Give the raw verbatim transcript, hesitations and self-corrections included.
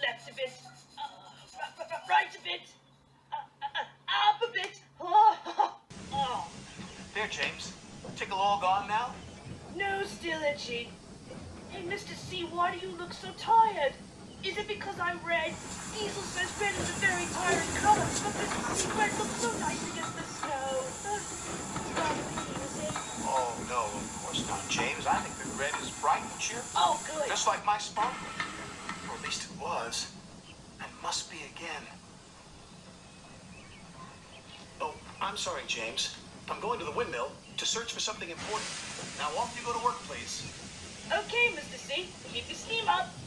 That's a bit. Uh, right a bit. Uh, uh, uh, up a bit. Oh, oh. There, James. Tickle all gone now? No, still itchy. Hey, Mister C, why do you look so tired? Is it because I'm red? Diesel says red is a very tiring color, but Mister C, red looks so nice against the snow. Probably easy. Oh, no, of course not, James. I think that red is bright and cheerful. Oh, good. Just like my sparkler. Or at least it was. And must be again. Oh, I'm sorry, James. I'm going to the windmill to search for something important. Now off you go to work, please. Okay, Mister C, keep your steam up.